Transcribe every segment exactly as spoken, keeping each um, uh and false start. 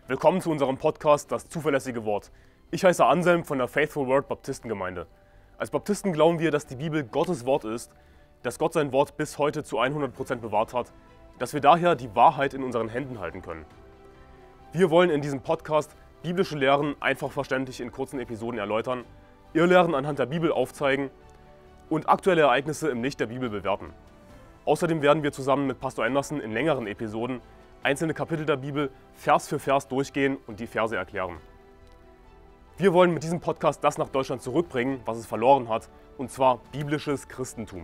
Willkommen zu unserem Podcast Das zuverlässige Wort. Ich heiße Anselm von der Faithful Word Baptistengemeinde. Als Baptisten glauben wir, dass die Bibel Gottes Wort ist, dass Gott sein Wort bis heute zu hundert Prozent bewahrt hat, dass wir daher die Wahrheit in unseren Händen halten können. Wir wollen in diesem Podcast biblische Lehren einfach verständlich in kurzen Episoden erläutern, Irrlehren anhand der Bibel aufzeigen und aktuelle Ereignisse im Licht der Bibel bewerten. Außerdem werden wir zusammen mit Pastor Anderson in längeren Episoden einzelne Kapitel der Bibel Vers für Vers durchgehen und die Verse erklären. Wir wollen mit diesem Podcast das nach Deutschland zurückbringen, was es verloren hat, und zwar biblisches Christentum.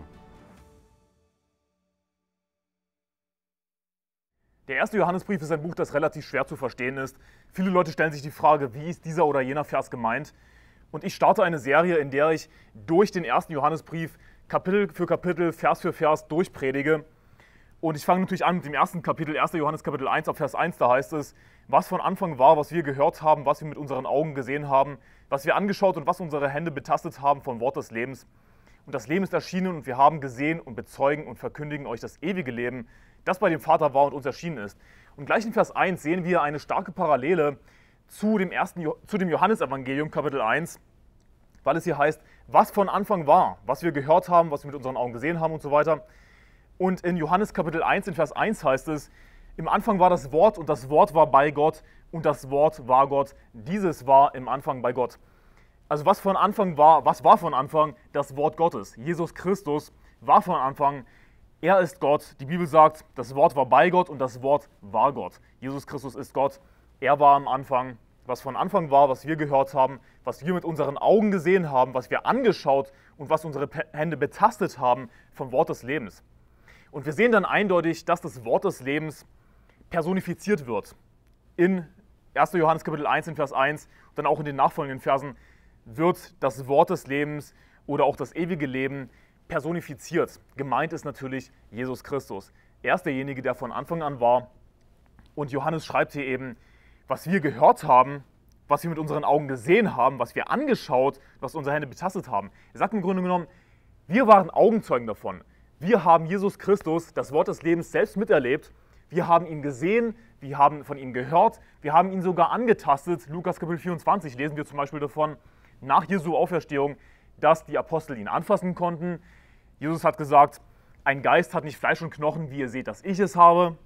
Der erste Johannesbrief ist ein Buch, das relativ schwer zu verstehen ist. Viele Leute stellen sich die Frage, wie ist dieser oder jener Vers gemeint? Und ich starte eine Serie, in der ich durch den ersten Johannesbrief Kapitel für Kapitel, Vers für Vers durchpredige. Und ich fange natürlich an mit dem ersten Kapitel, erster Johannes Kapitel eins, ab Vers eins, da heißt es, was von Anfang war, was wir gehört haben, was wir mit unseren Augen gesehen haben, was wir angeschaut und was unsere Hände betastet haben vom Wort des Lebens. Und das Leben ist erschienen und wir haben gesehen und bezeugen und verkündigen euch das ewige Leben, das bei dem Vater war und uns erschienen ist. Und gleich in Vers eins sehen wir eine starke Parallele zu dem, ersten, zu dem Johannesevangelium, Kapitel eins, weil es hier heißt, was von Anfang war, was wir gehört haben, was wir mit unseren Augen gesehen haben und so weiter. Und in Johannes Kapitel eins, in Vers eins heißt es, im Anfang war das Wort und das Wort war bei Gott und das Wort war Gott. Dieses war im Anfang bei Gott. Also was von Anfang war, was war von Anfang? Das Wort Gottes. Jesus Christus war von Anfang. Er ist Gott. Die Bibel sagt, das Wort war bei Gott und das Wort war Gott. Jesus Christus ist Gott. Er war am Anfang. Was von Anfang war, was wir gehört haben, was wir mit unseren Augen gesehen haben, was wir angeschaut und was unsere Hände betastet haben vom Wort des Lebens. Und wir sehen dann eindeutig, dass das Wort des Lebens personifiziert wird. In erster Johannes Kapitel eins, in Vers eins, und dann auch in den nachfolgenden Versen, wird das Wort des Lebens oder auch das ewige Leben personifiziert. Gemeint ist natürlich Jesus Christus. Er ist derjenige, der von Anfang an war. Und Johannes schreibt hier eben, was wir gehört haben, was wir mit unseren Augen gesehen haben, was wir angeschaut, was unsere Hände betastet haben. Er sagt im Grunde genommen, wir waren Augenzeugen davon. Wir haben Jesus Christus, das Wort des Lebens, selbst miterlebt. Wir haben ihn gesehen, wir haben von ihm gehört, wir haben ihn sogar angetastet. Lukas Kapitel vierundzwanzig lesen wir zum Beispiel davon, nach Jesu Auferstehung, dass die Apostel ihn anfassen konnten. Jesus hat gesagt, ein Geist hat nicht Fleisch und Knochen, wie ihr seht, dass ich es habe.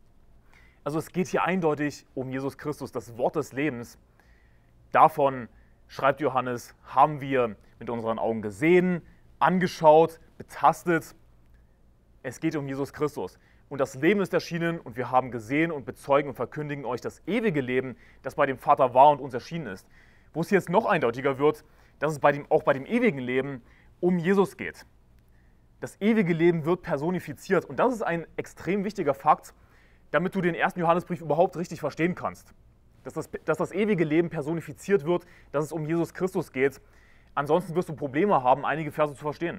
Also es geht hier eindeutig um Jesus Christus, das Wort des Lebens. Davon, schreibt Johannes, haben wir mit unseren Augen gesehen, angeschaut, betastet. Es geht um Jesus Christus. Und das Leben ist erschienen und wir haben gesehen und bezeugen und verkündigen euch das ewige Leben, das bei dem Vater war und uns erschienen ist. Wo es jetzt noch eindeutiger wird, dass es bei dem, auch bei dem ewigen Leben um Jesus geht. Das ewige Leben wird personifiziert und das ist ein extrem wichtiger Fakt, damit du den ersten Johannesbrief überhaupt richtig verstehen kannst. Dass das, dass das ewige Leben personifiziert wird, dass es um Jesus Christus geht. Ansonsten wirst du Probleme haben, einige Verse zu verstehen.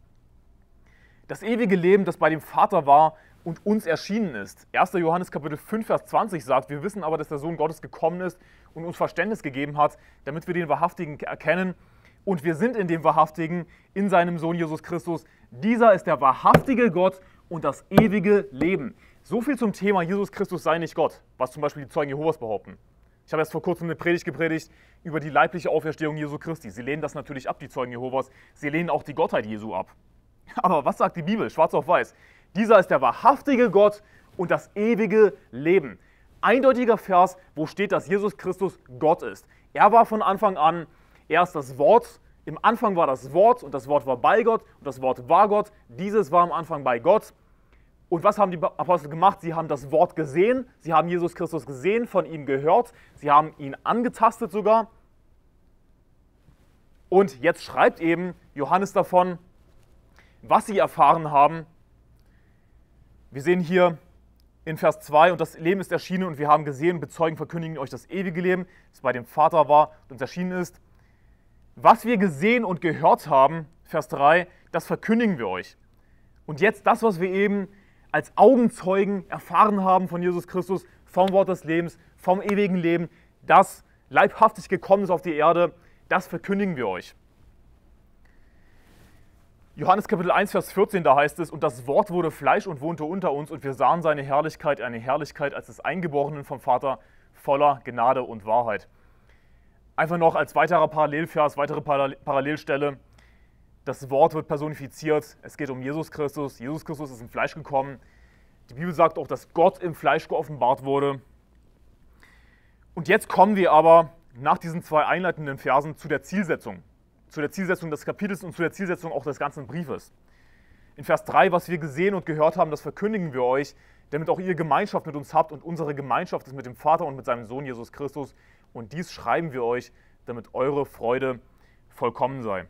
Das ewige Leben, das bei dem Vater war und uns erschienen ist. erster Johannes Kapitel fünf, Vers zwanzig sagt, wir wissen aber, dass der Sohn Gottes gekommen ist und uns Verständnis gegeben hat, damit wir den Wahrhaftigen erkennen. Und wir sind in dem Wahrhaftigen, in seinem Sohn Jesus Christus. Dieser ist der wahrhaftige Gott und das ewige Leben. So viel zum Thema Jesus Christus sei nicht Gott, was zum Beispiel die Zeugen Jehovas behaupten. Ich habe erst vor kurzem eine Predigt gepredigt über die leibliche Auferstehung Jesu Christi. Sie lehnen das natürlich ab, die Zeugen Jehovas. Sie lehnen auch die Gottheit Jesu ab. Aber was sagt die Bibel, schwarz auf weiß? Dieser ist der wahrhaftige Gott und das ewige Leben. Eindeutiger Vers, wo steht, dass Jesus Christus Gott ist. Er war von Anfang an, er ist das Wort. Im Anfang war das Wort und das Wort war bei Gott und das Wort war Gott. Dieses war am Anfang bei Gott. Und was haben die Apostel gemacht? Sie haben das Wort gesehen, sie haben Jesus Christus gesehen, von ihm gehört, sie haben ihn angetastet sogar. Und jetzt schreibt eben Johannes davon, was sie erfahren haben. Wir sehen hier in Vers zwei, und das Leben ist erschienen und wir haben gesehen, bezeugen, verkündigen euch das ewige Leben, das bei dem Vater war und uns erschienen ist. Was wir gesehen und gehört haben, Vers drei, das verkündigen wir euch. Und jetzt das, was wir eben als Augenzeugen erfahren haben von Jesus Christus, vom Wort des Lebens, vom ewigen Leben, das leibhaftig gekommen ist auf die Erde, das verkündigen wir euch. Johannes Kapitel eins, Vers vierzehn, da heißt es, und das Wort wurde Fleisch und wohnte unter uns und wir sahen seine Herrlichkeit, eine Herrlichkeit als des Eingeborenen vom Vater, voller Gnade und Wahrheit. Einfach noch als weiterer Parallelvers, weitere Parallelstelle. Das Wort wird personifiziert. Es geht um Jesus Christus. Jesus Christus ist im Fleisch gekommen. Die Bibel sagt auch, dass Gott im Fleisch geoffenbart wurde. Und jetzt kommen wir aber nach diesen zwei einleitenden Versen zu der Zielsetzung. Zu der Zielsetzung des Kapitels und zu der Zielsetzung auch des ganzen Briefes. In Vers drei, was wir gesehen und gehört haben, das verkündigen wir euch, damit auch ihr Gemeinschaft mit uns habt, und unsere Gemeinschaft ist mit dem Vater und mit seinem Sohn Jesus Christus. Und dies schreiben wir euch, damit eure Freude vollkommen sei.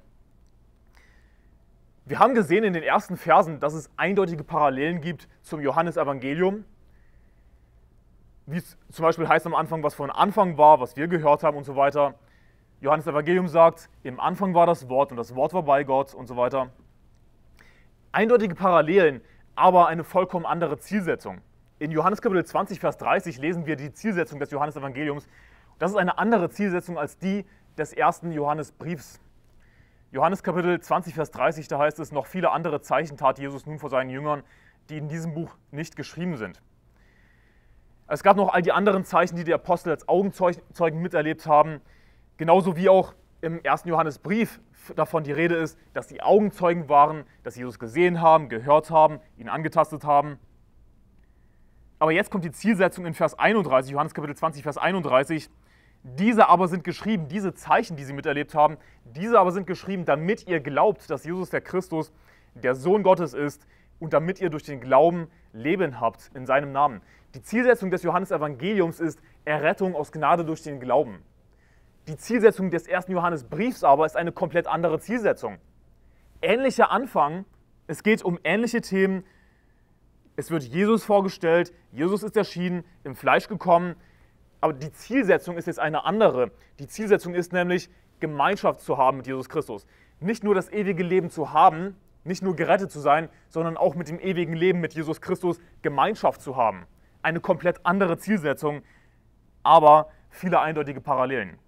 Wir haben gesehen in den ersten Versen, dass es eindeutige Parallelen gibt zum Johannesevangelium. Wie es zum Beispiel heißt am Anfang, was von Anfang war, was wir gehört haben und so weiter. Johannesevangelium sagt, im Anfang war das Wort und das Wort war bei Gott und so weiter. Eindeutige Parallelen, aber eine vollkommen andere Zielsetzung. In Johannes Kapitel zwanzig, Vers dreißig lesen wir die Zielsetzung des Johannesevangeliums. Das ist eine andere Zielsetzung als die des ersten Johannesbriefs. Johannes Kapitel zwanzig, Vers dreißig, da heißt es, noch viele andere Zeichen tat Jesus nun vor seinen Jüngern, die in diesem Buch nicht geschrieben sind. Es gab noch all die anderen Zeichen, die die Apostel als Augenzeugen miterlebt haben, genauso wie auch im ersten Johannesbrief davon die Rede ist, dass die Augenzeugen waren, dass Jesus gesehen haben, gehört haben, ihn angetastet haben. Aber jetzt kommt die Zielsetzung in Vers einunddreißig, Johannes Kapitel zwanzig, Vers einunddreißig. Diese aber sind geschrieben, diese Zeichen, die sie miterlebt haben, diese aber sind geschrieben, damit ihr glaubt, dass Jesus der Christus, der Sohn Gottes ist, und damit ihr durch den Glauben Leben habt in seinem Namen. Die Zielsetzung des Johannesevangeliums ist Errettung aus Gnade durch den Glauben. Die Zielsetzung des ersten Johannesbriefs aber ist eine komplett andere Zielsetzung. Ähnlicher Anfang, es geht um ähnliche Themen. Es wird Jesus vorgestellt, Jesus ist erschienen, im Fleisch gekommen, aber die Zielsetzung ist jetzt eine andere. Die Zielsetzung ist nämlich, Gemeinschaft zu haben mit Jesus Christus. Nicht nur das ewige Leben zu haben, nicht nur gerettet zu sein, sondern auch mit dem ewigen Leben mit Jesus Christus Gemeinschaft zu haben. Eine komplett andere Zielsetzung, aber viele eindeutige Parallelen.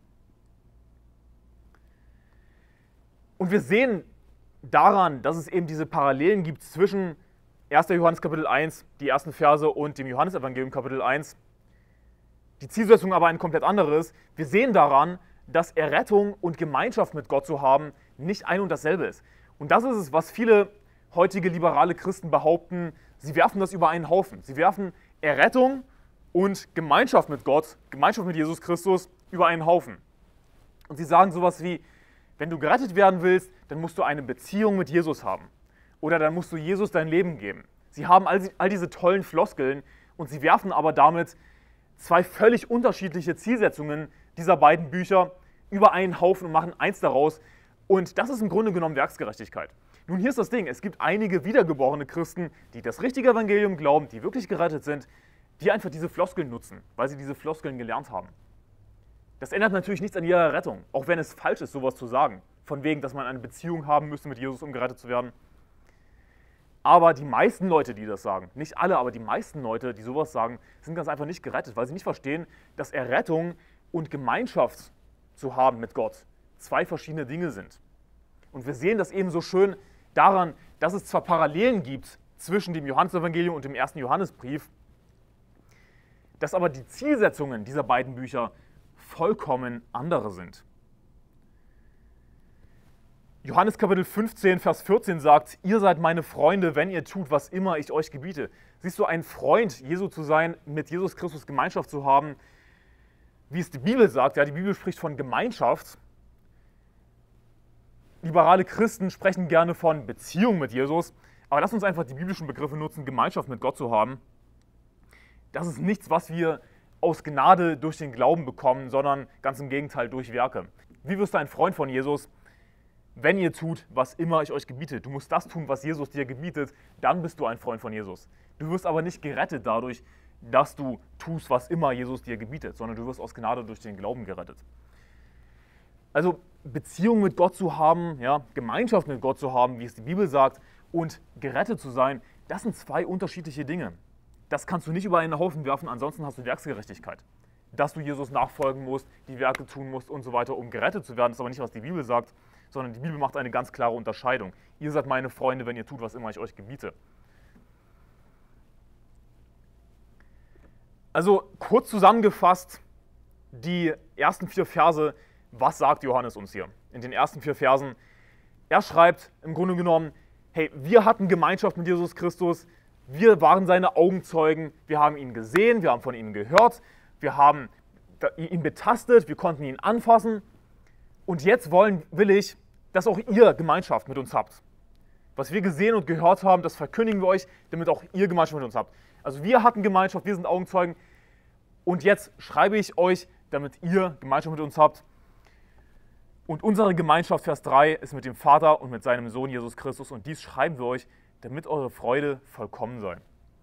Und wir sehen daran, dass es eben diese Parallelen gibt zwischen erster Johannes Kapitel eins, die ersten Verse, und dem Johannesevangelium Kapitel eins. Die Zielsetzung aber ein komplett anderes. Wir sehen daran, dass Errettung und Gemeinschaft mit Gott zu haben nicht ein und dasselbe ist. Und das ist es, was viele heutige liberale Christen behaupten. Sie werfen das über einen Haufen. Sie werfen Errettung und Gemeinschaft mit Gott, Gemeinschaft mit Jesus Christus über einen Haufen. Und sie sagen sowas wie, wenn du gerettet werden willst, dann musst du eine Beziehung mit Jesus haben. Oder dann musst du Jesus dein Leben geben. Sie haben all, all diese tollen Floskeln und sie werfen aber damit zwei völlig unterschiedliche Zielsetzungen dieser beiden Bücher über einen Haufen und machen eins daraus. Und das ist im Grunde genommen Werksgerechtigkeit. Nun, hier ist das Ding, es gibt einige wiedergeborene Christen, die das richtige Evangelium glauben, die wirklich gerettet sind, die einfach diese Floskeln nutzen, weil sie diese Floskeln gelernt haben. Das ändert natürlich nichts an ihrer Rettung, auch wenn es falsch ist, sowas zu sagen. Von wegen, dass man eine Beziehung haben müsste mit Jesus, um gerettet zu werden. Aber die meisten Leute, die das sagen, nicht alle, aber die meisten Leute, die sowas sagen, sind ganz einfach nicht gerettet, weil sie nicht verstehen, dass Errettung und Gemeinschaft zu haben mit Gott zwei verschiedene Dinge sind. Und wir sehen das eben so schön daran, dass es zwar Parallelen gibt zwischen dem Johannesevangelium und dem ersten Johannesbrief, dass aber die Zielsetzungen dieser beiden Bücher vollkommen andere sind. Johannes Kapitel fünfzehn, Vers vierzehn sagt, ihr seid meine Freunde, wenn ihr tut, was immer ich euch gebiete. Siehst du, ein Freund Jesu zu sein, mit Jesus Christus Gemeinschaft zu haben, wie es die Bibel sagt, ja, die Bibel spricht von Gemeinschaft. Liberale Christen sprechen gerne von Beziehung mit Jesus, aber lass uns einfach die biblischen Begriffe nutzen, Gemeinschaft mit Gott zu haben. Das ist nichts, was wir aus Gnade durch den Glauben bekommen, sondern ganz im Gegenteil durch Werke. Wie wirst du ein Freund von Jesus? Wenn ihr tut, was immer ich euch gebiete. Du musst das tun, was Jesus dir gebietet, dann bist du ein Freund von Jesus. Du wirst aber nicht gerettet dadurch, dass du tust, was immer Jesus dir gebietet, sondern du wirst aus Gnade durch den Glauben gerettet. Also Beziehung mit Gott zu haben, ja, Gemeinschaft mit Gott zu haben, wie es die Bibel sagt, und gerettet zu sein, das sind zwei unterschiedliche Dinge. Das kannst du nicht über einen Haufen werfen, ansonsten hast du Werksgerechtigkeit. Dass du Jesus nachfolgen musst, die Werke tun musst und so weiter, um gerettet zu werden, ist aber nicht, was die Bibel sagt, sondern die Bibel macht eine ganz klare Unterscheidung. Ihr seid meine Freunde, wenn ihr tut, was immer ich euch gebiete. Also kurz zusammengefasst, die ersten vier Verse, was sagt Johannes uns hier? In den ersten vier Versen, er schreibt im Grunde genommen, hey, wir hatten Gemeinschaft mit Jesus Christus, wir waren seine Augenzeugen, wir haben ihn gesehen, wir haben von ihm gehört, wir haben ihn betastet, wir konnten ihn anfassen und jetzt wollen, will ich, dass auch ihr Gemeinschaft mit uns habt. Was wir gesehen und gehört haben, das verkündigen wir euch, damit auch ihr Gemeinschaft mit uns habt. Also wir hatten Gemeinschaft, wir sind Augenzeugen und jetzt schreibe ich euch, damit ihr Gemeinschaft mit uns habt. Und unsere Gemeinschaft, Vers drei, ist mit dem Vater und mit seinem Sohn Jesus Christus und dies schreiben wir euch, damit eure Freude vollkommen sei.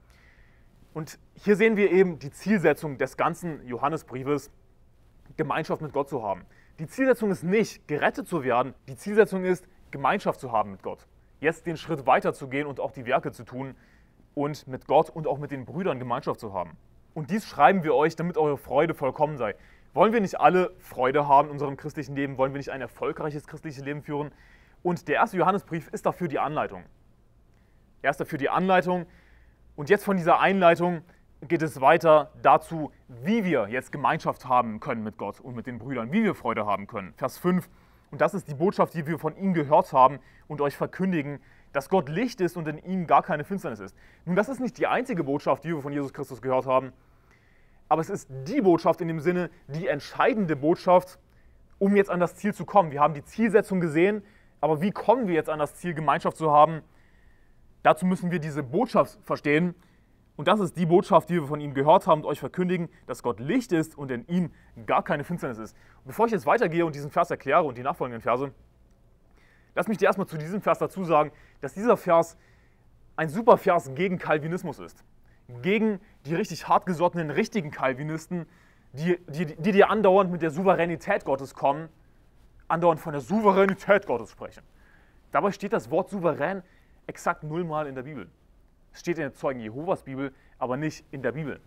Und hier sehen wir eben die Zielsetzung des ganzen Johannesbriefes, Gemeinschaft mit Gott zu haben. Die Zielsetzung ist nicht, gerettet zu werden, die Zielsetzung ist, Gemeinschaft zu haben mit Gott. Jetzt den Schritt weiter zu gehen und auch die Werke zu tun und mit Gott und auch mit den Brüdern Gemeinschaft zu haben. Und dies schreiben wir euch, damit eure Freude vollkommen sei. Wollen wir nicht alle Freude haben in unserem christlichen Leben? Wollen wir nicht ein erfolgreiches christliches Leben führen? Und der erste Johannesbrief ist dafür die Anleitung. Er ist dafür die Anleitung. Und jetzt von dieser Einleitung geht es weiter dazu, wie wir jetzt Gemeinschaft haben können mit Gott und mit den Brüdern, wie wir Freude haben können. Vers fünf. Und das ist die Botschaft, die wir von ihm gehört haben und euch verkündigen, dass Gott Licht ist und in ihm gar keine Finsternis ist. Nun, das ist nicht die einzige Botschaft, die wir von Jesus Christus gehört haben, aber es ist die Botschaft in dem Sinne, die entscheidende Botschaft, um jetzt an das Ziel zu kommen. Wir haben die Zielsetzung gesehen, aber wie kommen wir jetzt an das Ziel, Gemeinschaft zu haben? Dazu müssen wir diese Botschaft verstehen. Und das ist die Botschaft, die wir von ihm gehört haben und euch verkündigen, dass Gott Licht ist und in ihm gar keine Finsternis ist. Und bevor ich jetzt weitergehe und diesen Vers erkläre und die nachfolgenden Verse, lass mich dir erstmal zu diesem Vers dazu sagen, dass dieser Vers ein super Vers gegen Calvinismus ist. Gegen die richtig hartgesottenen, richtigen Calvinisten, die, die, die dir andauernd mit der Souveränität Gottes kommen, andauernd von der Souveränität Gottes sprechen. Dabei steht das Wort souverän exakt nullmal in der Bibel. Es steht in der Zeugen Jehovas Bibel, aber nicht in der Bibel.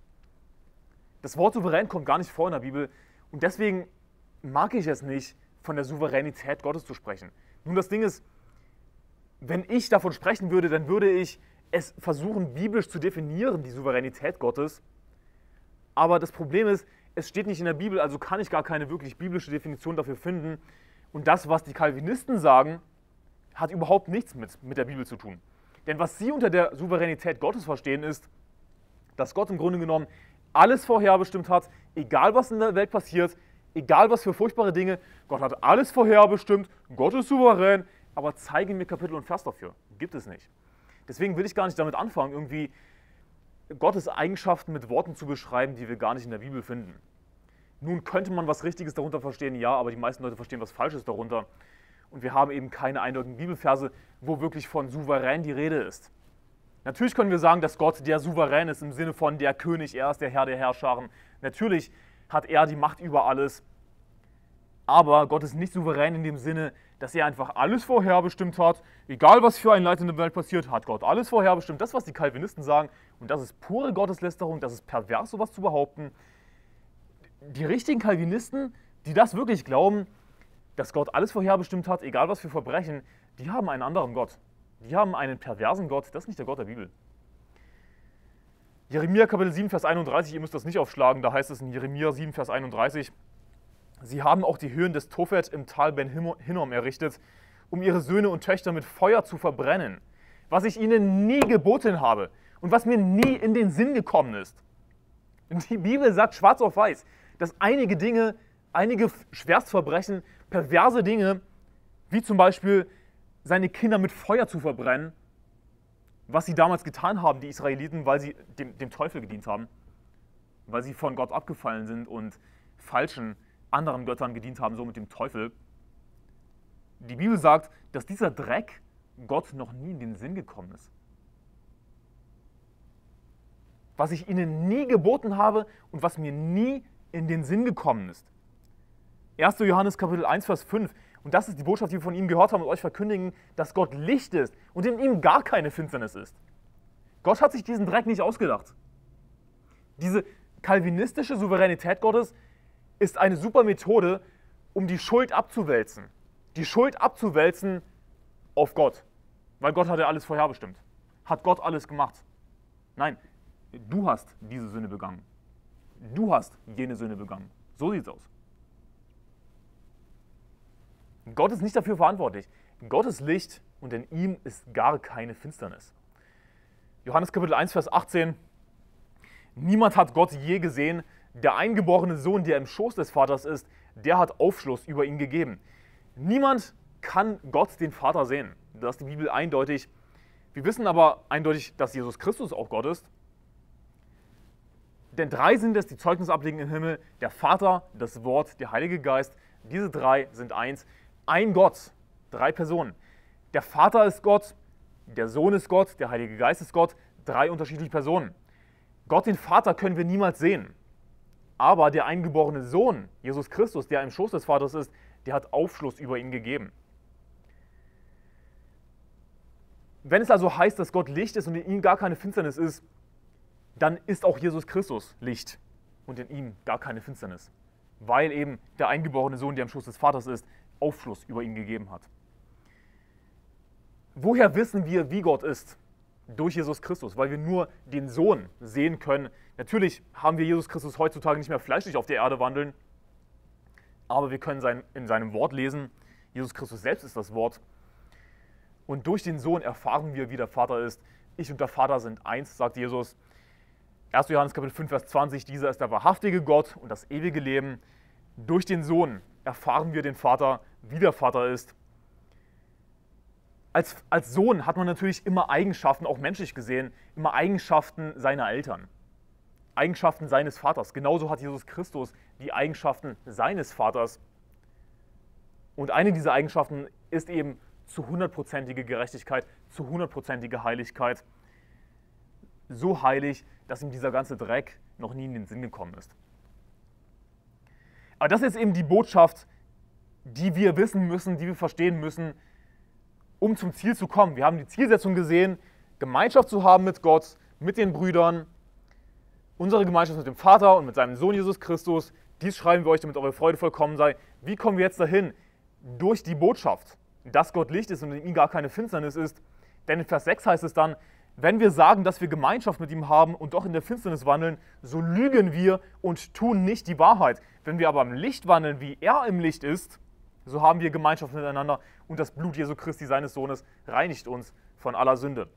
Das Wort souverän kommt gar nicht vor in der Bibel und deswegen mag ich es nicht, von der Souveränität Gottes zu sprechen. Nun, das Ding ist, wenn ich davon sprechen würde, dann würde ich es versuchen, biblisch zu definieren, die Souveränität Gottes. Aber das Problem ist, es steht nicht in der Bibel, also kann ich gar keine wirklich biblische Definition dafür finden. Und das, was die Calvinisten sagen, hat überhaupt nichts mit, mit der Bibel zu tun. Denn was sie unter der Souveränität Gottes verstehen, ist, dass Gott im Grunde genommen alles vorherbestimmt hat, egal was in der Welt passiert, egal was für furchtbare Dinge, Gott hat alles vorherbestimmt, Gott ist souverän, aber zeige mir Kapitel und Vers dafür. Gibt es nicht. Deswegen will ich gar nicht damit anfangen, irgendwie Gottes Eigenschaften mit Worten zu beschreiben, die wir gar nicht in der Bibel finden. Nun könnte man was Richtiges darunter verstehen, ja, aber die meisten Leute verstehen was Falsches darunter. Und wir haben eben keine eindeutigen Bibelverse, wo wirklich von souverän die Rede ist. Natürlich können wir sagen, dass Gott der Souverän ist im Sinne von der König, er ist der Herr der Herrscharen. Natürlich hat er die Macht über alles. Aber Gott ist nicht souverän in dem Sinne, dass er einfach alles vorherbestimmt hat. Egal, was für ein Leid in der Welt passiert, hat Gott alles vorherbestimmt. Das, was die Calvinisten sagen, und das ist pure Gotteslästerung, das ist pervers, sowas zu behaupten. Die richtigen Calvinisten, die das wirklich glauben, dass Gott alles vorherbestimmt hat, egal was für Verbrechen, die haben einen anderen Gott. Die haben einen perversen Gott, das ist nicht der Gott der Bibel. Jeremia Kapitel sieben, Vers einunddreißig, ihr müsst das nicht aufschlagen, da heißt es in Jeremia sieben, Vers einunddreißig, sie haben auch die Höhen des Tophet im Tal Ben Hinnom errichtet, um ihre Söhne und Töchter mit Feuer zu verbrennen, was ich ihnen nie geboten habe und was mir nie in den Sinn gekommen ist. Die Bibel sagt schwarz auf weiß, dass einige Dinge, einige Schwerstverbrechen, perverse Dinge, wie zum Beispiel seine Kinder mit Feuer zu verbrennen, was sie damals getan haben, die Israeliten, weil sie dem, dem Teufel gedient haben, weil sie von Gott abgefallen sind und falschen anderen Göttern gedient haben, so mit dem Teufel. Die Bibel sagt, dass dieser Dreck Gott noch nie in den Sinn gekommen ist. Was ich ihnen nie geboten habe und was mir nie in den Sinn gekommen ist. erster Johannes Kapitel eins, Vers fünf. Und das ist die Botschaft, die wir von ihm gehört haben und euch verkündigen, dass Gott Licht ist und in ihm gar keine Finsternis ist. Gott hat sich diesen Dreck nicht ausgedacht. Diese kalvinistische Souveränität Gottes ist eine super Methode, um die Schuld abzuwälzen. Die Schuld abzuwälzen auf Gott. Weil Gott hat ja alles vorherbestimmt. Hat Gott alles gemacht? Nein, du hast diese Sünde begangen. Du hast jene Sünde begangen. So sieht es aus. Gott ist nicht dafür verantwortlich. Gott ist Licht und in ihm ist gar keine Finsternis. Johannes Kapitel eins, Vers achtzehn. Niemand hat Gott je gesehen. Der eingeborene Sohn, der im Schoß des Vaters ist, der hat Aufschluss über ihn gegeben. Niemand kann Gott, den Vater, sehen. Das ist die Bibel eindeutig. Wir wissen aber eindeutig, dass Jesus Christus auch Gott ist. Denn drei sind es, die Zeugnis ablegen im Himmel: der Vater, das Wort, der Heilige Geist. Diese drei sind eins. Ein Gott, drei Personen. Der Vater ist Gott, der Sohn ist Gott, der Heilige Geist ist Gott. Drei unterschiedliche Personen. Gott, den Vater, können wir niemals sehen. Aber der eingeborene Sohn, Jesus Christus, der im Schoß des Vaters ist, der hat Aufschluss über ihn gegeben. Wenn es also heißt, dass Gott Licht ist und in ihm gar keine Finsternis ist, dann ist auch Jesus Christus Licht und in ihm gar keine Finsternis, weil eben der eingeborene Sohn, der im Schoß des Vaters ist, Aufschluss über ihn gegeben hat. Woher wissen wir, wie Gott ist? Durch Jesus Christus, weil wir nur den Sohn sehen können. Natürlich haben wir Jesus Christus heutzutage nicht mehr fleischlich auf der Erde wandeln, aber wir können sein, in seinem Wort lesen, Jesus Christus selbst ist das Wort. Und durch den Sohn erfahren wir, wie der Vater ist. Ich und der Vater sind eins, sagt Jesus. erster Johannes Kapitel fünf, Vers zwanzig, dieser ist der wahrhaftige Gott und das ewige Leben. Durch den Sohn erfahren wir den Vater, wie der Vater ist. Als, als Sohn hat man natürlich immer Eigenschaften, auch menschlich gesehen, immer Eigenschaften seiner Eltern. Eigenschaften seines Vaters. Genauso hat Jesus Christus die Eigenschaften seines Vaters. Und eine dieser Eigenschaften ist eben zu hundertprozentige Gerechtigkeit, zu hundertprozentige Heiligkeit. So heilig, dass ihm dieser ganze Dreck noch nie in den Sinn gekommen ist. Aber das ist eben die Botschaft, die wir wissen müssen, die wir verstehen müssen, um zum Ziel zu kommen. Wir haben die Zielsetzung gesehen, Gemeinschaft zu haben mit Gott, mit den Brüdern, unsere Gemeinschaft mit dem Vater und mit seinem Sohn Jesus Christus. Dies schreiben wir euch, damit eure Freude vollkommen sei. Wie kommen wir jetzt dahin? Durch die Botschaft, dass Gott Licht ist und in ihm gar keine Finsternis ist. Denn in Vers sechs heißt es dann: Wenn wir sagen, dass wir Gemeinschaft mit ihm haben und doch in der Finsternis wandeln, so lügen wir und tun nicht die Wahrheit. Wenn wir aber im Licht wandeln, wie er im Licht ist, so haben wir Gemeinschaft miteinander und das Blut Jesu Christi, seines Sohnes, reinigt uns von aller Sünde.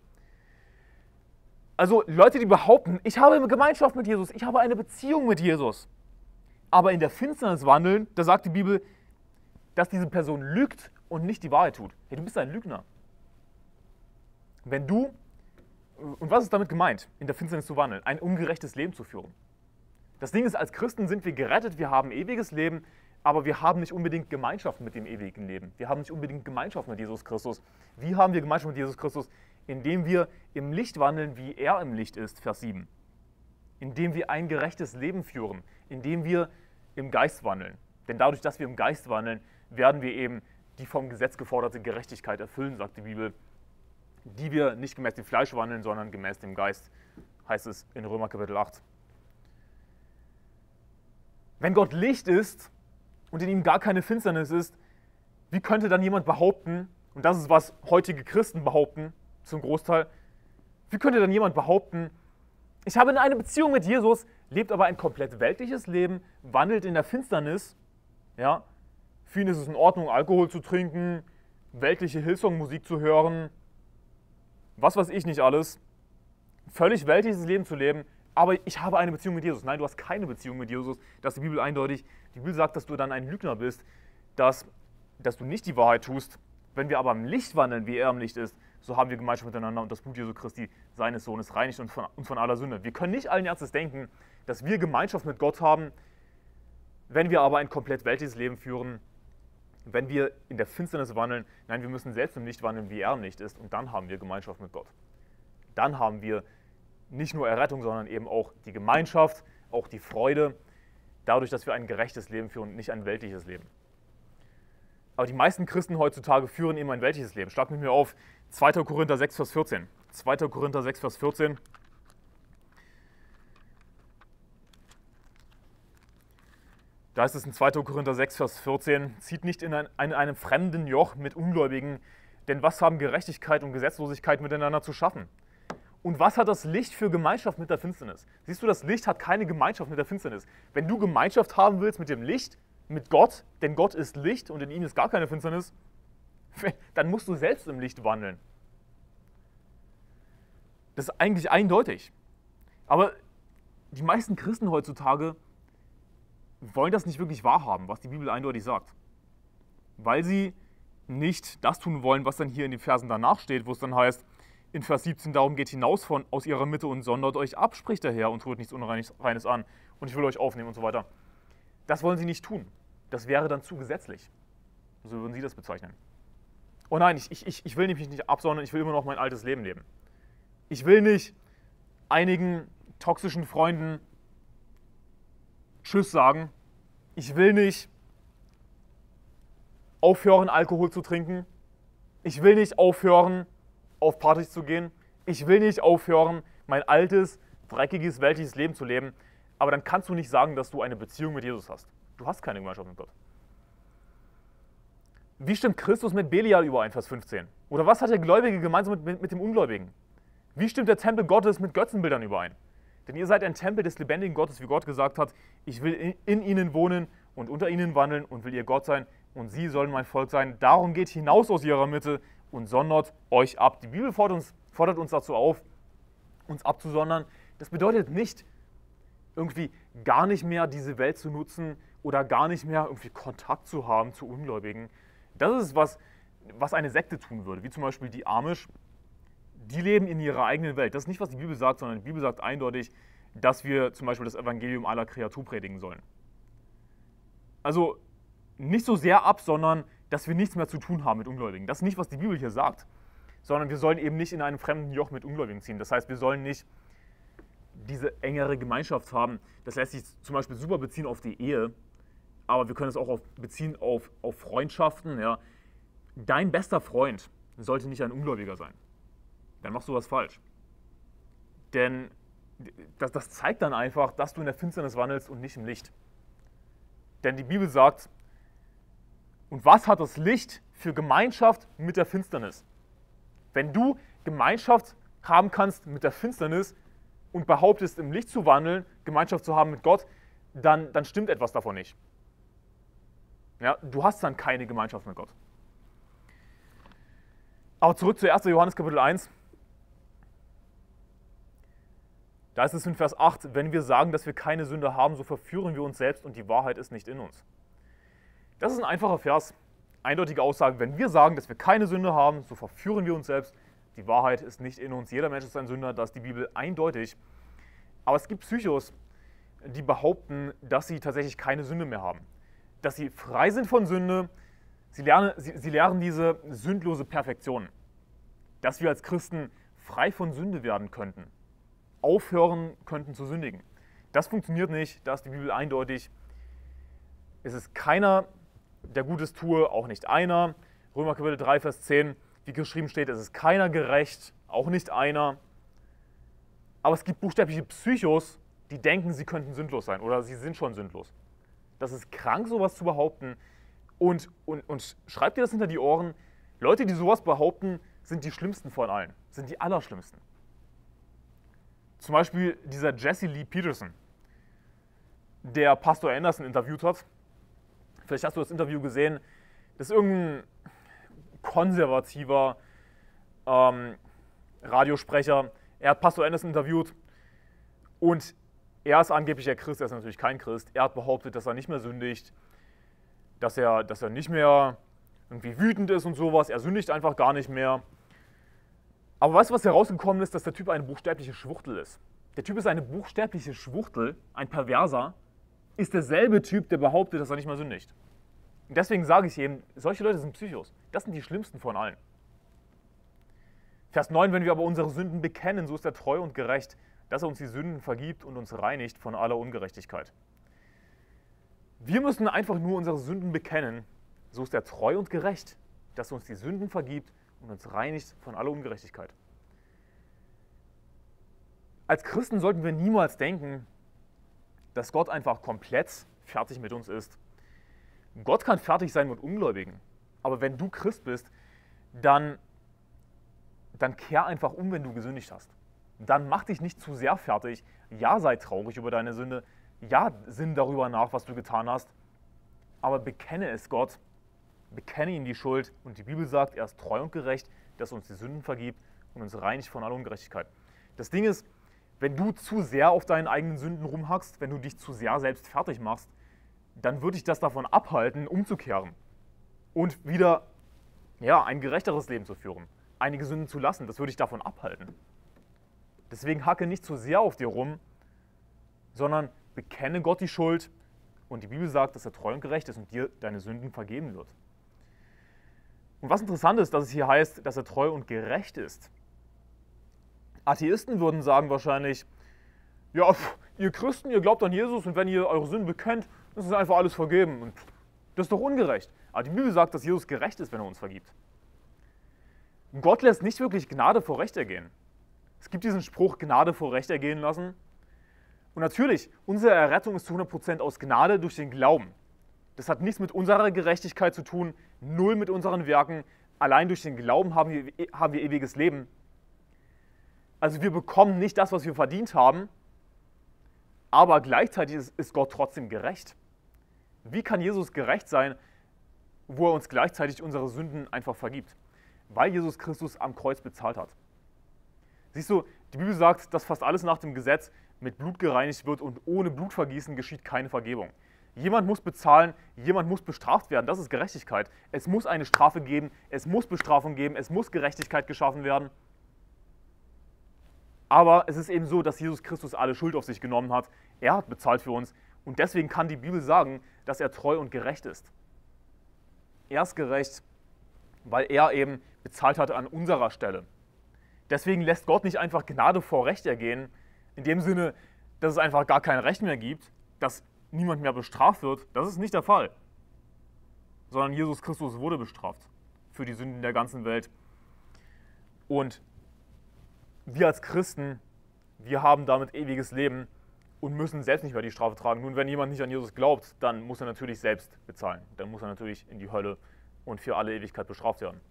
Also Leute, die behaupten, ich habe eine Gemeinschaft mit Jesus, ich habe eine Beziehung mit Jesus, aber in der Finsternis wandeln, da sagt die Bibel, dass diese Person lügt und nicht die Wahrheit tut. Hey, du bist ein Lügner. Wenn du, und was ist damit gemeint, in der Finsternis zu wandeln? Ein ungerechtes Leben zu führen. Das Ding ist, als Christen sind wir gerettet, wir haben ewiges Leben, aber wir haben nicht unbedingt Gemeinschaft mit dem ewigen Leben. Wir haben nicht unbedingt Gemeinschaft mit Jesus Christus. Wie haben wir Gemeinschaft mit Jesus Christus? Indem wir im Licht wandeln, wie er im Licht ist, Vers sieben. Indem wir ein gerechtes Leben führen, indem wir im Geist wandeln. Denn dadurch, dass wir im Geist wandeln, werden wir eben die vom Gesetz geforderte Gerechtigkeit erfüllen, sagt die Bibel, die wir nicht gemäß dem Fleisch wandeln, sondern gemäß dem Geist, heißt es in Römer Kapitel acht. Wenn Gott Licht ist und in ihm gar keine Finsternis ist, wie könnte dann jemand behaupten, und das ist, was heutige Christen behaupten, zum Großteil, wie könnte dann jemand behaupten, ich habe eine Beziehung mit Jesus, lebt aber ein komplett weltliches Leben, wandelt in der Finsternis, ja, für ihn ist es in Ordnung, Alkohol zu trinken, weltliche Hillsong-Musik zu hören, was weiß ich nicht alles, völlig weltliches Leben zu leben, aber ich habe eine Beziehung mit Jesus. Nein, du hast keine Beziehung mit Jesus, das ist die Bibel eindeutig. Die Bibel sagt, dass du dann ein Lügner bist, dass, dass du nicht die Wahrheit tust. Wenn wir aber im Licht wandeln, wie er im Licht ist, so haben wir Gemeinschaft miteinander und das Blut Jesu Christi, seines Sohnes, reinigt uns von, uns von aller Sünde. Wir können nicht allen Ernstes denken, dass wir Gemeinschaft mit Gott haben, wenn wir aber ein komplett weltliches Leben führen, wenn wir in der Finsternis wandeln. Nein, wir müssen selbst im Licht wandeln, wie er im Licht ist, und dann haben wir Gemeinschaft mit Gott. Dann haben wir nicht nur Errettung, sondern eben auch die Gemeinschaft, auch die Freude, dadurch, dass wir ein gerechtes Leben führen und nicht ein weltliches Leben. Aber die meisten Christen heutzutage führen eben ein weltliches Leben. Schlag mit mir auf zweiter Korinther sechs, Vers vierzehn. zweiter Korinther sechs, Vers vierzehn. Da heißt es in zweiter Korinther sechs, Vers vierzehn, zieht nicht in, ein, in einem fremden Joch mit Ungläubigen, denn was haben Gerechtigkeit und Gesetzlosigkeit miteinander zu schaffen? Und was hat das Licht für Gemeinschaft mit der Finsternis? Siehst du, das Licht hat keine Gemeinschaft mit der Finsternis. Wenn du Gemeinschaft haben willst mit dem Licht, mit Gott, denn Gott ist Licht und in ihm ist gar keine Finsternis, dann musst du selbst im Licht wandeln. Das ist eigentlich eindeutig. Aber die meisten Christen heutzutage wollen das nicht wirklich wahrhaben, was die Bibel eindeutig sagt. Weil sie nicht das tun wollen, was dann hier in den Versen danach steht, wo es dann heißt, in Vers siebzehn, darum geht hinaus von, aus ihrer Mitte und sondert euch ab, spricht der Herr, und tut nichts Unreines an, und ich will euch aufnehmen und so weiter. Das wollen sie nicht tun. Das wäre dann zu gesetzlich. So würden sie das bezeichnen. Oh nein, ich, ich, ich will nämlich nicht absondern, ich will immer noch mein altes Leben leben. Ich will nicht einigen toxischen Freunden Tschüss sagen. Ich will nicht aufhören, Alkohol zu trinken. Ich will nicht aufhören, auf Partys zu gehen. Ich will nicht aufhören, mein altes, dreckiges, weltliches Leben zu leben. Aber dann kannst du nicht sagen, dass du eine Beziehung mit Jesus hast. Du hast keine Gemeinschaft mit Gott. Wie stimmt Christus mit Belial überein, Vers fünfzehn? Oder was hat der Gläubige gemeinsam mit, mit, mit dem Ungläubigen? Wie stimmt der Tempel Gottes mit Götzenbildern überein? Denn ihr seid ein Tempel des lebendigen Gottes, wie Gott gesagt hat, ich will in, in ihnen wohnen und unter ihnen wandeln und will ihr Gott sein und sie sollen mein Volk sein. Darum geht hinaus aus ihrer Mitte und sondert euch ab. Die Bibel fordert uns, fordert uns dazu auf, uns abzusondern. Das bedeutet nicht, irgendwie gar nicht mehr diese Welt zu nutzen oder gar nicht mehr irgendwie Kontakt zu haben zu Ungläubigen. Das ist was, was eine Sekte tun würde, wie zum Beispiel die Amish. Die leben in ihrer eigenen Welt. Das ist nicht, was die Bibel sagt, sondern die Bibel sagt eindeutig, dass wir zum Beispiel das Evangelium aller Kreatur predigen sollen. Also nicht so sehr ab, sondern dass wir nichts mehr zu tun haben mit Ungläubigen. Das ist nicht, was die Bibel hier sagt, sondern wir sollen eben nicht in einem fremden Joch mit Ungläubigen ziehen. Das heißt, wir sollen nicht diese engere Gemeinschaft haben. Das lässt sich zum Beispiel super beziehen auf die Ehe, aber wir können es auch auf, beziehen auf, auf Freundschaften. Ja. Dein bester Freund sollte nicht ein Ungläubiger sein. Dann machst du was falsch. Denn das, das zeigt dann einfach, dass du in der Finsternis wandelst und nicht im Licht. Denn die Bibel sagt, und was hat das Licht für Gemeinschaft mit der Finsternis? Wenn du Gemeinschaft haben kannst mit der Finsternis und behauptest, im Licht zu wandeln, Gemeinschaft zu haben mit Gott, dann, dann stimmt etwas davon nicht. Ja, du hast dann keine Gemeinschaft mit Gott. Aber zurück zu erster Johannes Kapitel eins. Da ist es in Vers acht, wenn wir sagen, dass wir keine Sünde haben, so verführen wir uns selbst und die Wahrheit ist nicht in uns. Das ist ein einfacher Vers, eindeutige Aussage. Wenn wir sagen, dass wir keine Sünde haben, so verführen wir uns selbst, die Wahrheit ist nicht in uns. Jeder Mensch ist ein Sünder, das ist die Bibel eindeutig. Aber es gibt Psychos, die behaupten, dass sie tatsächlich keine Sünde mehr haben. Dass sie frei sind von Sünde, sie lernen, sie, sie lernen diese sündlose Perfektion. Dass wir als Christen frei von Sünde werden könnten. Aufhören könnten zu sündigen. Das funktioniert nicht, da ist die Bibel eindeutig. Es ist keiner, der Gutes tue, auch nicht einer. Römer Kapitel drei, Vers zehn, wie geschrieben steht, es ist keiner gerecht, auch nicht einer. Aber es gibt buchstäbliche Psychos, die denken, sie könnten sündlos sein oder sie sind schon sündlos. Das ist krank, sowas zu behaupten. Und, und, und schreibt dir das hinter die Ohren, Leute, die sowas behaupten, sind die schlimmsten von allen, sind die allerschlimmsten. Zum Beispiel dieser Jesse Lee Peterson, der Pastor Anderson interviewt hat. Vielleicht hast du das Interview gesehen. Das ist irgendein konservativer ähm, Radiosprecher. Er hat Pastor Anderson interviewt und er ist angeblich der Christ, er ist natürlich kein Christ. Er hat behauptet, dass er nicht mehr sündigt, dass er, dass er nicht mehr irgendwie wütend ist und sowas. Er sündigt einfach gar nicht mehr. Aber weißt du, was herausgekommen ist? Dass der Typ eine buchstäbliche Schwuchtel ist. Der Typ ist eine buchstäbliche Schwuchtel, ein Perverser, ist derselbe Typ, der behauptet, dass er nicht mehr sündigt. Und deswegen sage ich eben, solche Leute sind Psychos. Das sind die schlimmsten von allen. Vers neun, wenn wir aber unsere Sünden bekennen, so ist er treu und gerecht, dass er uns die Sünden vergibt und uns reinigt von aller Ungerechtigkeit. Wir müssen einfach nur unsere Sünden bekennen, so ist er treu und gerecht, dass er uns die Sünden vergibt und uns reinigt von aller Ungerechtigkeit. Als Christen sollten wir niemals denken, dass Gott einfach komplett fertig mit uns ist. Gott kann fertig sein mit Ungläubigen, aber wenn du Christ bist, dann, dann kehr einfach um, wenn du gesündigt hast. dann mach dich nicht zu sehr fertig. Ja, sei traurig über deine Sünde. Ja, sinn darüber nach, was du getan hast. Aber bekenne es Gott. Bekenne ihm die Schuld. Und die Bibel sagt, er ist treu und gerecht, dass er uns die Sünden vergibt und uns reinigt von aller Ungerechtigkeit. Das Ding ist, wenn du zu sehr auf deinen eigenen Sünden rumhackst, wenn du dich zu sehr selbst fertig machst, dann würde dich das davon abhalten, umzukehren und wieder ja, ein gerechteres Leben zu führen, einige Sünden zu lassen. Das würde dich davon abhalten. Deswegen hacke nicht zu sehr auf dir rum, sondern bekenne Gott die Schuld und die Bibel sagt, dass er treu und gerecht ist und dir deine Sünden vergeben wird. Und was interessant ist, dass es hier heißt, dass er treu und gerecht ist. Atheisten würden sagen wahrscheinlich, ja, pff, ihr Christen, ihr glaubt an Jesus und wenn ihr eure Sünden bekennt, dann ist einfach alles vergeben und das ist doch ungerecht. Aber die Bibel sagt, dass Jesus gerecht ist, wenn er uns vergibt. Gott lässt nicht wirklich Gnade vor Recht ergehen. Es gibt diesen Spruch, Gnade vor Recht ergehen lassen. Und natürlich, unsere Errettung ist zu hundert Prozent aus Gnade durch den Glauben. Das hat nichts mit unserer Gerechtigkeit zu tun, null mit unseren Werken. Allein durch den Glauben haben wir, haben wir ewiges Leben. Also wir bekommen nicht das, was wir verdient haben, aber gleichzeitig ist, ist Gott trotzdem gerecht. Wie kann Jesus gerecht sein, wo er uns gleichzeitig unsere Sünden einfach vergibt? Weil Jesus Christus am Kreuz bezahlt hat. Siehst du, die Bibel sagt, dass fast alles nach dem Gesetz mit Blut gereinigt wird und ohne Blutvergießen geschieht keine Vergebung. Jemand muss bezahlen, jemand muss bestraft werden, das ist Gerechtigkeit. Es muss eine Strafe geben, es muss Bestrafung geben, es muss Gerechtigkeit geschaffen werden. Aber es ist eben so, dass Jesus Christus alle Schuld auf sich genommen hat. Er hat bezahlt für uns und deswegen kann die Bibel sagen, dass er treu und gerecht ist. Er ist gerecht, weil er eben bezahlt hat an unserer Stelle. Deswegen lässt Gott nicht einfach Gnade vor Recht ergehen, in dem Sinne, dass es einfach gar kein Recht mehr gibt, dass niemand mehr bestraft wird. Das ist nicht der Fall. Sondern Jesus Christus wurde bestraft für die Sünden der ganzen Welt. Und wir als Christen, wir haben damit ewiges Leben und müssen selbst nicht mehr die Strafe tragen. Nun, wenn jemand nicht an Jesus glaubt, dann muss er natürlich selbst bezahlen. Dann muss er natürlich in die Hölle und für alle Ewigkeit bestraft werden.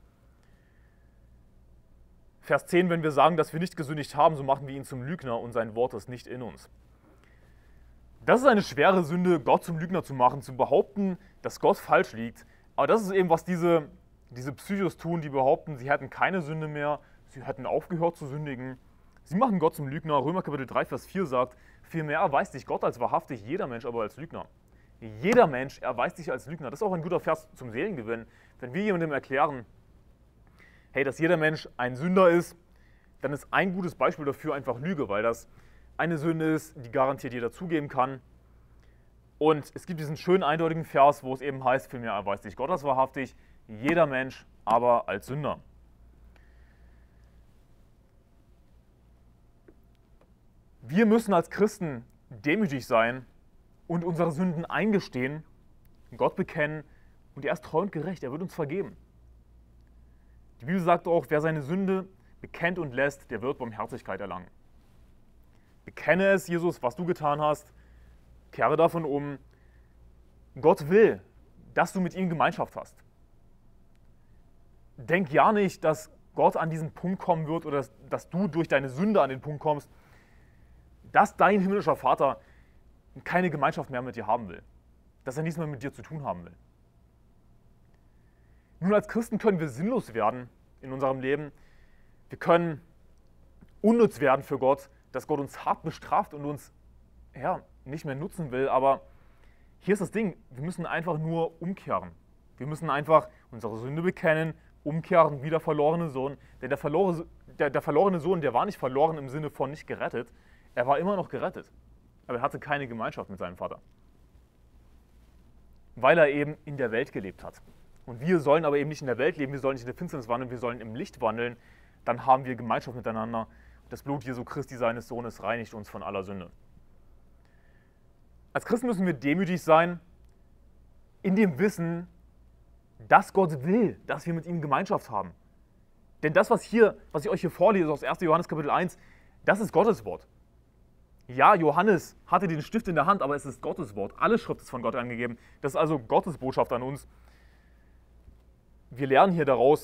Vers zehn, wenn wir sagen, dass wir nicht gesündigt haben, so machen wir ihn zum Lügner und sein Wort ist nicht in uns. Das ist eine schwere Sünde, Gott zum Lügner zu machen, zu behaupten, dass Gott falsch liegt. Aber das ist eben, was diese, diese Psychos tun, die behaupten, sie hätten keine Sünde mehr, sie hätten aufgehört zu sündigen. Sie machen Gott zum Lügner. Römer Kapitel drei, Vers vier sagt, vielmehr erweist sich Gott als wahrhaftig, jeder Mensch aber als Lügner. Jeder Mensch erweist sich als Lügner. Das ist auch ein guter Vers zum Seelengewinn. Wenn wir jemandem erklären, hey, dass jeder Mensch ein Sünder ist, dann ist ein gutes Beispiel dafür einfach Lüge, weil das eine Sünde ist, die garantiert jeder zugeben kann. Und es gibt diesen schönen, eindeutigen Vers, wo es eben heißt, vielmehr erweist sich Gott als wahrhaftig, jeder Mensch aber als Sünder. Wir müssen als Christen demütig sein und unsere Sünden eingestehen, Gott bekennen und er ist treu und gerecht, er wird uns vergeben. Die Bibel sagt auch, wer seine Sünde bekennt und lässt, der wird Barmherzigkeit erlangen. Bekenne es, Jesus, was du getan hast, kehre davon um. Gott will, dass du mit ihm Gemeinschaft hast. Denk ja nicht, dass Gott an diesen Punkt kommen wird oder dass, dass du durch deine Sünde an den Punkt kommst, dass dein himmlischer Vater keine Gemeinschaft mehr mit dir haben will, dass er nichts mehr mit dir zu tun haben will. Nun, als Christen können wir sinnlos werden in unserem Leben. Wir können unnütz werden für Gott, dass Gott uns hart bestraft und uns ja, nicht mehr nutzen will. Aber hier ist das Ding, wir müssen einfach nur umkehren. Wir müssen einfach unsere Sünde bekennen, umkehren wie der verlorene Sohn. Denn der verlorene, der, der verlorene Sohn, der war nicht verloren im Sinne von nicht gerettet. Er war immer noch gerettet, aber er hatte keine Gemeinschaft mit seinem Vater, weil er eben in der Welt gelebt hat. Und wir sollen aber eben nicht in der Welt leben, wir sollen nicht in der Finsternis wandeln, wir sollen im Licht wandeln. Dann haben wir Gemeinschaft miteinander. Das Blut Jesu Christi, seines Sohnes, reinigt uns von aller Sünde. Als Christen müssen wir demütig sein, in dem Wissen, dass Gott will, dass wir mit ihm Gemeinschaft haben. Denn das, was, hier, was ich euch hier vorlese aus erster Johannes Kapitel eins, das ist Gottes Wort. Ja, Johannes hatte den Stift in der Hand, aber es ist Gottes Wort. Alle Schrift ist von Gott angegeben. Das ist also Gottes Botschaft an uns. Wir lernen hier daraus,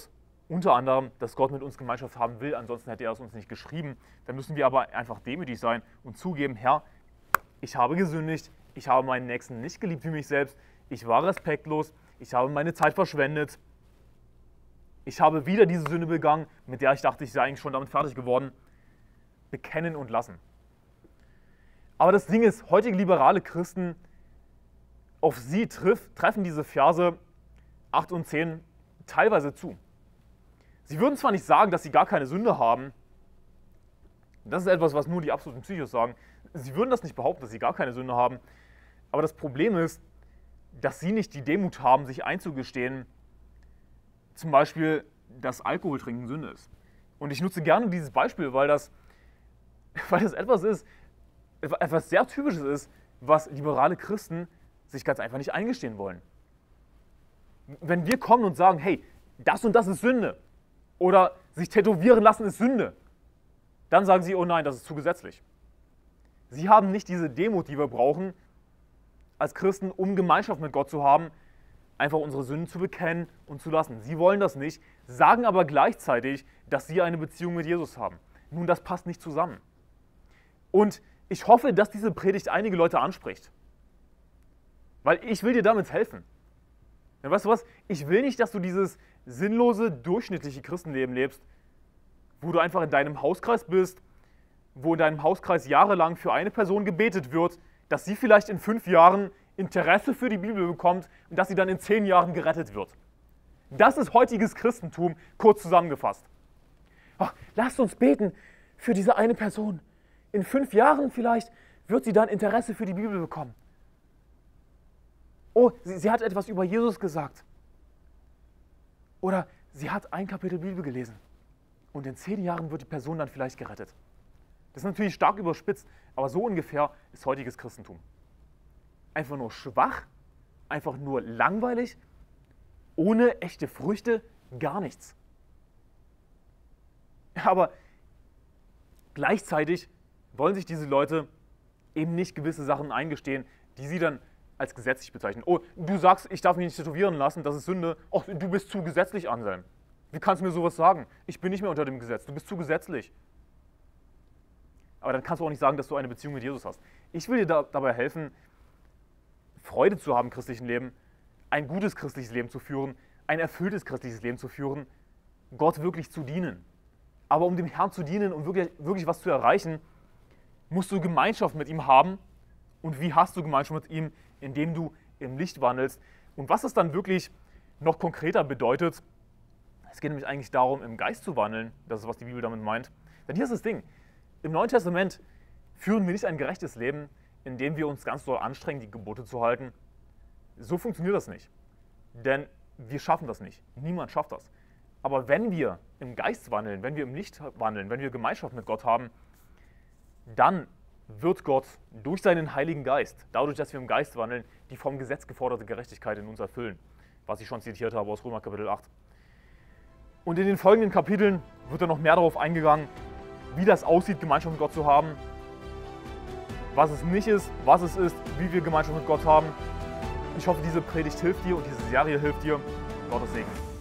Unter anderem, dass Gott mit uns Gemeinschaft haben will, ansonsten hätte er es uns nicht geschrieben. Dann müssen wir aber einfach demütig sein und zugeben, Herr, ich habe gesündigt, ich habe meinen Nächsten nicht geliebt wie mich selbst, ich war respektlos, ich habe meine Zeit verschwendet, ich habe wieder diese Sünde begangen, mit der ich dachte, ich sei eigentlich schon damit fertig geworden. Bekennen und lassen. Aber das Ding ist, heutige liberale Christen, auf sie triff, treffen diese Verse acht und zehn teilweise zu. Sie würden zwar nicht sagen, dass sie gar keine Sünde haben, das ist etwas, was nur die absoluten Psychos sagen, sie würden das nicht behaupten, dass sie gar keine Sünde haben, aber das Problem ist, dass sie nicht die Demut haben, sich einzugestehen, zum Beispiel, dass Alkoholtrinken Sünde ist. Und ich nutze gerne dieses Beispiel, weil das, weil das etwas ist, etwas sehr Typisches ist, was liberale Christen sich ganz einfach nicht eingestehen wollen. Wenn wir kommen und sagen, hey, das und das ist Sünde, oder sich tätowieren lassen ist Sünde, dann sagen sie, oh nein, das ist zu gesetzlich. Sie haben nicht diese Demut, die wir brauchen, als Christen, um Gemeinschaft mit Gott zu haben, einfach unsere Sünden zu bekennen und zu lassen. Sie wollen das nicht, sagen aber gleichzeitig, dass sie eine Beziehung mit Jesus haben. Nun, das passt nicht zusammen. Und ich hoffe, dass diese Predigt einige Leute anspricht. Weil ich will dir damit helfen. Ja, weißt du was? Ich will nicht, dass du dieses sinnlose, durchschnittliche Christenleben lebst, wo du einfach in deinem Hauskreis bist, wo in deinem Hauskreis jahrelang für eine Person gebetet wird, dass sie vielleicht in fünf Jahren Interesse für die Bibel bekommt und dass sie dann in zehn Jahren gerettet wird. Das ist heutiges Christentum, kurz zusammengefasst. Ach, lasst uns beten für diese eine Person. In fünf Jahren vielleicht wird sie dann Interesse für die Bibel bekommen. Oh, sie, sie hat etwas über Jesus gesagt. Oder sie hat ein Kapitel Bibel gelesen. Und in zehn Jahren wird die Person dann vielleicht gerettet. Das ist natürlich stark überspitzt, aber so ungefähr ist heutiges Christentum. Einfach nur schwach, einfach nur langweilig, ohne echte Früchte, gar nichts. Aber gleichzeitig wollen sich diese Leute eben nicht gewisse Sachen eingestehen, die sie dann als gesetzlich bezeichnen. Oh, du sagst, ich darf mich nicht tätowieren lassen, das ist Sünde. Oh, du bist zu gesetzlich, Anselm. Wie kannst du mir sowas sagen? Ich bin nicht mehr unter dem Gesetz, du bist zu gesetzlich. Aber dann kannst du auch nicht sagen, dass du eine Beziehung mit Jesus hast. Ich will dir da, dabei helfen, Freude zu haben im christlichen Leben, ein gutes christliches Leben zu führen, ein erfülltes christliches Leben zu führen, Gott wirklich zu dienen. Aber um dem Herrn zu dienen und wirklich, wirklich was zu erreichen, musst du Gemeinschaft mit ihm haben. Und wie hast du Gemeinschaft mit ihm? Indem du im Licht wandelst. Und was es dann wirklich noch konkreter bedeutet, es geht nämlich eigentlich darum, im Geist zu wandeln. Das ist, was die Bibel damit meint. Denn hier ist das Ding. Im Neuen Testament führen wir nicht ein gerechtes Leben, indem wir uns ganz doll anstrengen, die Gebote zu halten. So funktioniert das nicht. Denn wir schaffen das nicht. Niemand schafft das. Aber wenn wir im Geist wandeln, wenn wir im Licht wandeln, wenn wir Gemeinschaft mit Gott haben, dann wird Gott durch seinen Heiligen Geist, dadurch, dass wir im Geist wandeln, die vom Gesetz geforderte Gerechtigkeit in uns erfüllen, was ich schon zitiert habe aus Römer Kapitel acht. Und in den folgenden Kapiteln wird dann noch mehr darauf eingegangen, wie das aussieht, Gemeinschaft mit Gott zu haben, was es nicht ist, was es ist, wie wir Gemeinschaft mit Gott haben. Ich hoffe, diese Predigt hilft dir und diese Serie hilft dir. Gottes Segen.